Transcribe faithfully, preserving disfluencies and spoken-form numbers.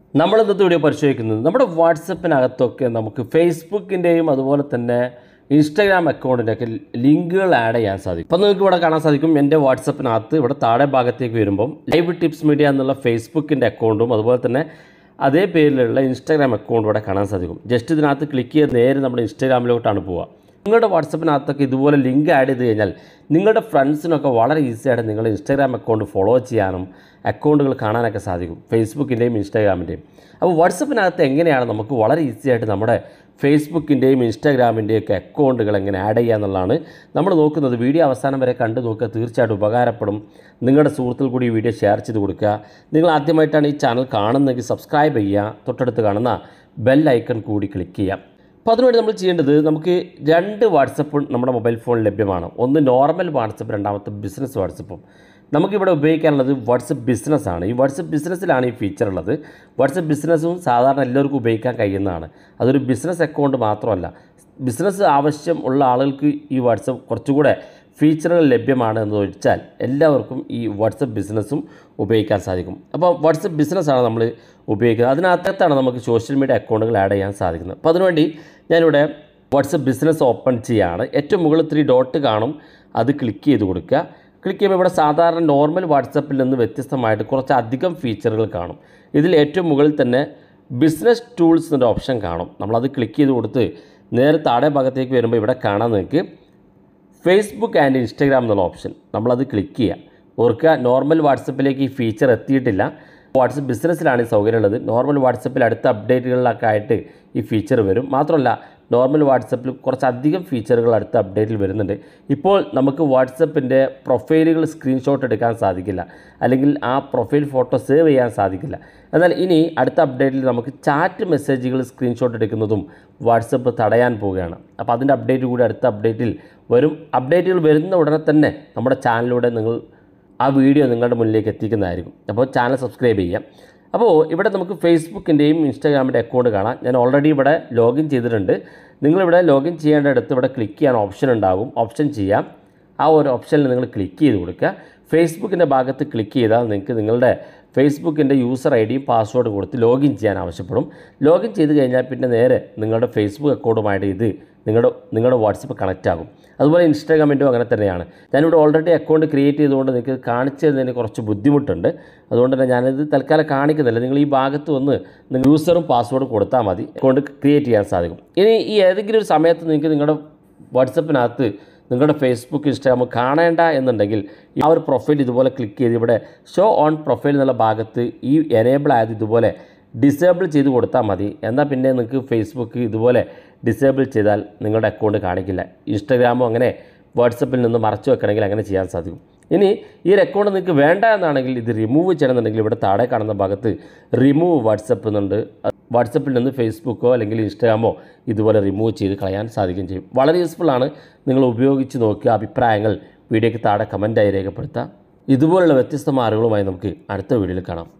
നമ്മൾ ഇന്നത്തെ വീഡിയോ പരിശോധിക്കുന്നത് നമ്മുടെ വാട്സപ്പിനകത്തൊക്കെ നമുക്ക് ഫേസ്ബുക്കിൻ്റെയും അതുപോലെ തന്നെ ഇൻസ്റ്റാഗ്രാം അക്കൗണ്ടിൻ്റെയൊക്കെ ലിങ്കുകൾ ആഡ് ചെയ്യാൻ സാധിക്കും. അപ്പോൾ നിങ്ങൾക്ക് ഇവിടെ കാണാൻ സാധിക്കും എൻ്റെ വാട്സപ്പിനകത്ത് ഇവിടെ താഴെ ഭാഗത്തേക്ക് വരുമ്പം ലൈവ് ടിപ്സ് മീഡിയ എന്നുള്ള ഫേസ്ബുക്കിൻ്റെ അക്കൗണ്ടും അതുപോലെ തന്നെ അതേ പേരിലുള്ള ഇൻസ്റ്റാഗ്രാം അക്കൗണ്ടും ഇവിടെ കാണാൻ സാധിക്കും. ജസ്റ്റ് ഇതിനകത്ത് ക്ലിക്ക് ചെയ്ത് നേരെ നമ്മുടെ ഇൻസ്റ്റാഗ്രാമിലോട്ടാണ് പോവുക. നിങ്ങളുടെ വാട്സപ്പിനകത്തൊക്കെ ഇതുപോലെ ലിങ്ക് ആഡ് ചെയ്ത് കഴിഞ്ഞാൽ നിങ്ങളുടെ ഫ്രണ്ട്സിനൊക്കെ വളരെ ഈസിയായിട്ട് നിങ്ങളുടെ ഇൻസ്റ്റാഗ്രാം അക്കൗണ്ട് ഫോളോ ചെയ്യാനും അക്കൗണ്ടുകൾ കാണാനൊക്കെ സാധിക്കും, ഫേസ്ബുക്കിൻ്റെയും ഇൻസ്റ്റാഗ്രാമിൻ്റെയും. അപ്പോൾ വാട്സപ്പിനകത്ത് എങ്ങനെയാണ് നമുക്ക് വളരെ ഈസിയായിട്ട് നമ്മുടെ ഫേസ്ബുക്കിൻ്റെയും ഇൻസ്റ്റാഗ്രാമിൻ്റെയും ഒക്കെ അക്കൗണ്ടുകൾ എങ്ങനെ ആഡ് ചെയ്യുക എന്നുള്ളതാണ് നമ്മൾ നോക്കുന്നത്. വീഡിയോ അവസാനം വരെ കണ്ടു നോക്കുക, തീർച്ചയായിട്ടും ഉപകാരപ്പെടും. നിങ്ങളുടെ സുഹൃത്തുക്കൾ കൂടി ഈ വീഡിയോ ഷെയർ ചെയ്ത് കൊടുക്കുക. നിങ്ങൾ ആദ്യമായിട്ടാണ് ഈ ചാനൽ കാണുന്നതെങ്കിൽ സബ്സ്ക്രൈബ് ചെയ്യുക, തൊട്ടടുത്ത് കാണുന്ന ബെൽ ഐക്കൺ കൂടി ക്ലിക്ക് ചെയ്യാം. അപ്പോൾ അതിനുവേണ്ടി നമ്മൾ ചെയ്യേണ്ടത്, നമുക്ക് രണ്ട് വാട്സപ്പ് നമ്മുടെ മൊബൈൽ ഫോണിൽ ലഭ്യമാണ്. ഒന്ന് നോർമൽ വാട്സപ്പ്, രണ്ടാമത്തെ ബിസിനസ് വാട്സപ്പും. നമുക്കിവിടെ ഉപയോഗിക്കാനുള്ളത് വാട്സപ്പ് ബിസിനസ്സാണ്. ഈ വാട്സപ്പ് ബിസിനസ്സിലാണ് ഈ ഫീച്ചർ ഉള്ളത്. വാട്സപ്പ് ബിസിനസ്സും സാധാരണ എല്ലാവർക്കും ഉപയോഗിക്കാൻ കഴിയുന്നതാണ്. അതൊരു ബിസിനസ് അക്കൗണ്ട് മാത്രമല്ല, ബിസിനസ് ആവശ്യം ഉള്ള ആളുകൾക്ക് ഈ വാട്സപ്പ് കുറച്ചുകൂടെ ഫീച്ചറുകൾ ലഭ്യമാണ് എന്ന് ചോദിച്ചാൽ എല്ലാവർക്കും ഈ വാട്സപ്പ് ബിസിനസ്സും ഉപയോഗിക്കാൻ സാധിക്കും. അപ്പോൾ വാട്സപ്പ് ബിസിനസ്സാണ് നമ്മൾ ഉപയോഗിക്കുന്നത്. അതിനകത്താണ് നമുക്ക് സോഷ്യൽ മീഡിയ അക്കൗണ്ടുകൾ ആഡ് ചെയ്യാൻ സാധിക്കുന്നത്. അപ്പോൾ അതിനുവേണ്ടി ഞാനിവിടെ വാട്സപ്പ് ബിസിനസ് ഓപ്പൺ ചെയ്യുകയാണ്. ഏറ്റവും മുകളിൽ ത്രീ ഡോട്ട് കാണും, അത് ക്ലിക്ക് ചെയ്ത് കൊടുക്കുക. ക്ലിക്ക് ചെയ്യുമ്പോൾ ഇവിടെ സാധാരണ നോർമൽ വാട്സപ്പിൽ നിന്ന് വ്യത്യസ്തമായിട്ട് കുറച്ചധികം ഫീച്ചറുകൾ കാണും. ഇതിൽ ഏറ്റവും മുകളിൽ തന്നെ ബിസിനസ് ടൂൾസ് എന്നൊരു ഓപ്ഷൻ കാണും. നമ്മളത് ക്ലിക്ക് ചെയ്ത് കൊടുത്ത് നേരെ താഴെ ഭാഗത്തേക്ക് വരുമ്പോൾ ഇവിടെ കാണാൻ നിങ്ങൾക്ക് ഫേസ്ബുക്ക് ആൻഡ് ഇൻസ്റ്റാഗ്രാം എന്നുള്ള ഓപ്ഷൻ, നമ്മളത് ക്ലിക്ക് ചെയ്യുക. ഓർക്കുക, നോർമൽ വാട്സപ്പിലേക്ക് ഈ ഫീച്ചർ എത്തിയിട്ടില്ല. വാട്സപ്പ് ബിസിനസ്സിലാണ് ഈ സൗകര്യമുള്ളത്. നോർമൽ വാട്സപ്പിൽ അടുത്ത അപ്ഡേറ്റുകളിലൊക്കെ ആയിട്ട് ഈ ഫീച്ചർ വരും. മാത്രമല്ല നോർമൽ വാട്സപ്പിൽ കുറച്ചധികം ഫീച്ചറുകൾ അടുത്ത അപ്ഡേറ്റിൽ വരുന്നുണ്ട്. ഇപ്പോൾ നമുക്ക് വാട്സപ്പിൻ്റെ പ്രൊഫൈലുകൾ സ്ക്രീൻഷോട്ട് എടുക്കാൻ സാധിക്കില്ല, അല്ലെങ്കിൽ ആ പ്രൊഫൈൽ ഫോട്ടോ സേവ് ചെയ്യാൻ സാധിക്കില്ല. എന്നാൽ ഇനി അടുത്ത അപ്ഡേറ്റിൽ നമുക്ക് ചാറ്റ് മെസ്സേജുകൾ സ്ക്രീൻഷോട്ട് എടുക്കുന്നതും വാട്സപ്പ് തടയാൻ പോവുകയാണ്. അപ്പോൾ അതിൻ്റെ അപ്ഡേറ്റ് കൂടി അടുത്ത അപ്ഡേറ്റിൽ വരും. അപ്ഡേറ്റുകൾ വരുന്ന ഉടനെ തന്നെ നമ്മുടെ ചാനലിലൂടെ നിങ്ങൾ ആ വീഡിയോ നിങ്ങളുടെ മുന്നിലേക്ക് എത്തിക്കുന്നതായിരിക്കും. അപ്പോൾ ചാനൽ സബ്സ്ക്രൈബ് ചെയ്യാം. അപ്പോൾ ഇവിടെ നമുക്ക് ഫേസ്ബുക്കിൻ്റെയും ഇൻസ്റ്റാഗ്രാമിൻ്റെ അക്കൗണ്ട് കാണാം. ഞാൻ ഓൾറെഡി ഇവിടെ ലോഗിൻ ചെയ്തിട്ടുണ്ട്. നിങ്ങളിവിടെ ലോഗിൻ ചെയ്യേണ്ടടുത്ത് ഇവിടെ ക്ലിക്ക് ചെയ്യാൻ ഓപ്ഷൻ ഉണ്ടാകും. ഓപ്ഷൻ ചെയ്യാം. ആ ഒരു ഓപ്ഷനിൽ നിങ്ങൾ ക്ലിക്ക് ചെയ്ത് കൊടുക്കുക. ഫേസ്ബുക്കിൻ്റെ ഭാഗത്ത് ക്ലിക്ക് ചെയ്താൽ നിങ്ങൾക്ക് നിങ്ങളുടെ ഫേസ്ബുക്കിൻ്റെ യൂസർ ഐ ഡിയും പാസ്വേഡും കൊടുത്ത് ലോഗിൻ ചെയ്യാൻ ആവശ്യപ്പെടും. ലോഗിൻ ചെയ്ത് കഴിഞ്ഞാൽ പിന്നെ നേരെ നിങ്ങളുടെ ഫേസ്ബുക്ക് അക്കൗണ്ടുമായിട്ട് ഇത് നിങ്ങളുടെ നിങ്ങളുടെ വാട്സപ്പ് കണക്റ്റ് ആകും. അതുപോലെ ഇൻസ്റ്റാഗ്രാമിൻ്റെയും അങ്ങനെ തന്നെയാണ്. ഞാനിവിടെ ഓൾറെഡി അക്കൗണ്ട് ക്രിയേറ്റ് ചെയ്തുകൊണ്ട് നിങ്ങൾക്ക് കാണിച്ചു തരുന്നതിന് കുറച്ച് ബുദ്ധിമുട്ടുണ്ട്. അതുകൊണ്ട് തന്നെ ഞാനിത് തൽക്കാലം കാണിക്കുന്നില്ല. നിങ്ങൾ ഈ ഭാഗത്ത് വന്ന് നിങ്ങൾ യൂസറും പാസ്വേഡും കൊടുത്താൽ മതി, അക്കൗണ്ട് ക്രിയേറ്റ് ചെയ്യാൻ സാധിക്കും. ഇനി ഈ ഏതെങ്കിലും ഒരു സമയത്ത് നിങ്ങൾക്ക് നിങ്ങളുടെ വാട്സപ്പിനകത്ത് നിങ്ങളുടെ ഫേസ്ബുക്ക് ഇൻസ്റ്റാഗ്രാം കാണേണ്ട എന്നുണ്ടെങ്കിൽ ആ ഒരു പ്രൊഫൈൽ ഇതുപോലെ ക്ലിക്ക് ചെയ്ത് ഇവിടെ ഷോ ഓൺ പ്രൊഫൈൽ എന്നുള്ള ഭാഗത്ത് ഈ എനേബിൾ ആയത് ഇതുപോലെ ഡിസേബിൾ ചെയ്ത് കൊടുത്താൽ മതി. എന്നാൽ പിന്നെ നിങ്ങൾക്ക് ഫേസ്ബുക്ക് ഇതുപോലെ ഡിസേബിൾ ചെയ്താൽ നിങ്ങളുടെ അക്കൗണ്ട് കാണിക്കില്ല. ഇൻസ്റ്റാഗ്രാമോ അങ്ങനെ വാട്സപ്പിൽ നിന്ന് മറച്ചു വെക്കണമെങ്കിൽ അങ്ങനെ ചെയ്യാൻ സാധിക്കും. ഇനി ഈ ഒരു അക്കൗണ്ട് നിങ്ങൾക്ക് വേണ്ട എന്നാണെങ്കിൽ ഇത് റിമൂവ് ചെയ്യണമെന്നുണ്ടെങ്കിൽ ഇവിടെ താഴെ കാണുന്ന ഭാഗത്ത് റിമൂവ് വാട്സപ്പ് എന്നുണ്ട്. വാട്സപ്പിൽ നിന്ന് ഫേസ്ബുക്കോ അല്ലെങ്കിൽ ഇൻസ്റ്റാഗ്രാമോ ഇതുപോലെ റിമൂവ് ചെയ്ത് കളയാൻ സാധിക്കുകയും ചെയ്യും. വളരെ യൂസ്ഫുള്ളാണ്. നിങ്ങൾ ഉപയോഗിച്ച് നോക്കുക. അഭിപ്രായങ്ങൾ വീഡിയോയ്ക്ക് താഴെ കമൻറ്റായി രേഖപ്പെടുത്താം. ഇതുപോലുള്ള വ്യത്യസ്തമായ അറിവുകളുമായി നമുക്ക് അടുത്ത വീഡിയോയിൽ കാണാം.